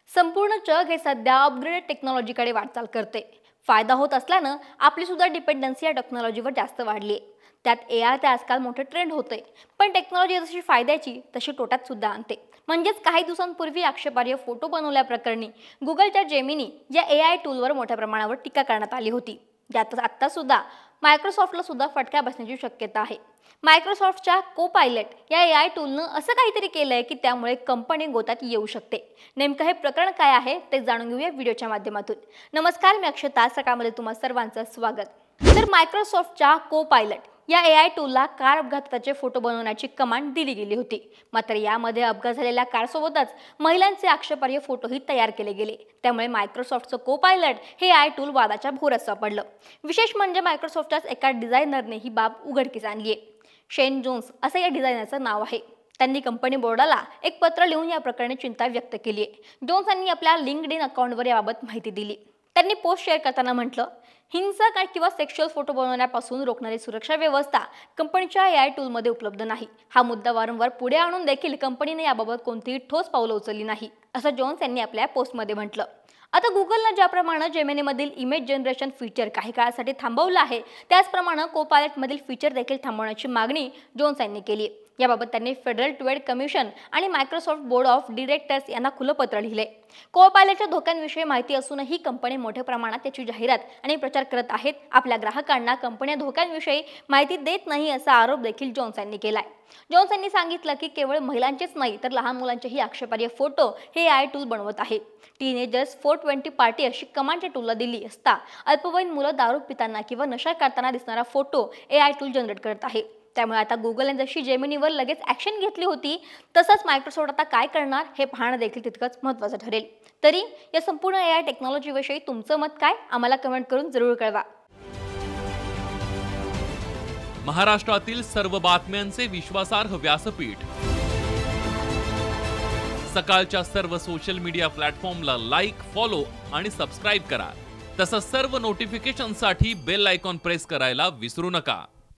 संपूर्ण जग हे सध्या अपग्रेडेड टेक्नॉलॉजीकडे वाटचाल करते। फायदा होत असल्यानं आपली सुद्धा डिपेंडन्सी या टेक्नॉलॉजीवर जास्त वाढली आहे। त्यात एआय ते आजकाल मोठं ट्रेंड होते, पण टेक्नॉलॉजी जशी फायद्याची तशी तोट्यात सुद्धा आणते। म्हणजेच काही दिवसांपूर्वी आक्षेपार्ह फोटो बनवल्याप्रकरणी गुगलच्या जेमिनी या एआय टूलवर मोठ्या प्रमाणावर टीका करण्यात आली होती। यातच आता सुद्धा मायक्रोसॉफ्टला सुद्धा फटका बसण्याची शक्यता आहे। मायक्रोसॉफ्टच्या कोपायलट या एआय टूलनं असं काहीतरी केलंय की त्यामुळे कंपनी गोत्यात येऊ शकते। नेमकं हे प्रकरण काय आहे ते जाणून घेऊया व्हिडिओच्या माध्यमातून। नमस्कार, मी अक्षता, सकाळमध्ये तुम्हा सर्वांचं स्वागत। तर मायक्रोसॉफ्टच्या कोपायलट या एआय टूलला कार अपघाताचे फोटो बनवण्याची कमांड दिली गेली होती। मात्र यामध्ये अपघात झालेल्या कारसोबतच महिलांचे आक्षेपार्ह फोटोही तयार केले गेले। त्यामुळे मायक्रोसॉफ्टचं कोपायलट हे एआय टूल वादाच्या भोवऱ्यात सापडलं। विशेष म्हणजे मायक्रोसॉफ्टच्याच एका डिझायनरने ही बाब उघडकीस आणली आहे। शेन जोन्स असं या डिझायनरचं नाव आहे। त्यांनी कंपनी बोर्डाला एक पत्र लिहून या प्रकरणी चिंता व्यक्त केली आहे। जोन्स यांनी आपल्या लिंक्डइन अकाउंटवर याबाबत माहिती दिली। त्यांनी पोस्ट शेअर करताना म्हटलं, हिंसक किंवा सेक्शुअल फोटो बनवण्यापासून रोखणारी सुरक्षा व्यवस्था कंपनीच्या एआय टूलमध्ये उपलब्ध नाही। हा मुद्दा वारंवार पुढे आणून देखील कंपनीने याबाबत कोणतीही ठोस पावलं उचलली नाही, असं जोन्स यांनी आपल्या पोस्टमध्ये म्हटलं। आता गुगलने ज्याप्रमाणे जेमिनीमधील इमेज जनरेशन फीचर काही काळासाठी थांबवलं आहे, त्याचप्रमाणे कोपायलटमधील फीचर देखील थांबवण्याची मागणी जोन्स यांनी केली आहे। याबाबत त्यांनी फेडरल ट्रेड कमिशन आणि मायक्रोसॉफ्ट बोर्ड ऑफ डिरेक्टर्स यांना खुलं पत्र लिहिले। कोपायलटच्या धोक्यांविषयी माहिती असूनही कंपनी मोठ्या प्रमाणात त्याची जाहिरात आणि प्रचार करत आहेत। आपल्या ग्राहकांना कंपन्या धोक्यांविषयी माहिती देत नाही असा आरोप देखील जोन्स यांनी केलाय। जोन्स यांनी सांगितलं की केवळ महिलांचेच नाही तर लहान मुलांचेही आक्षेपार्ह फोटो हे एआय टूल बनवत आहे। टीनेजर्स 420 पार्टी अशी कमांड टूलला दिली असता अल्पवयीन मुलं दारू पिताना किंवा नशा करताना दिसणारा फोटो एआय टूल जनरेट करत आहे। त्यामुळे आता गुगलने जशी जेमिनीवर लगेच ॲक्शन घेतली होती, तसंच मायक्रोसॉफ्ट आता काय करणार हे पाहणं देखील तितकंच महत्त्वाचं ठरेल। तरी या संपूर्ण एआय टेक्नॉलॉजीविषयी तुमचं मत काय, आम्हाला कमेंट करून जरूर कळवा। महाराष्ट्रातील सर्व बातम्यांचे विश्वासार्ह व्यासपीठ सकाळच्या सर्व सोशल मीडिया प्लॅटफॉर्मला लाईक, फॉलो आणि सबस्क्राईब करा। तसंच सर्व नोटिफिकेशनसाठी बेल आयकॉन प्रेस करायला विसरू नका।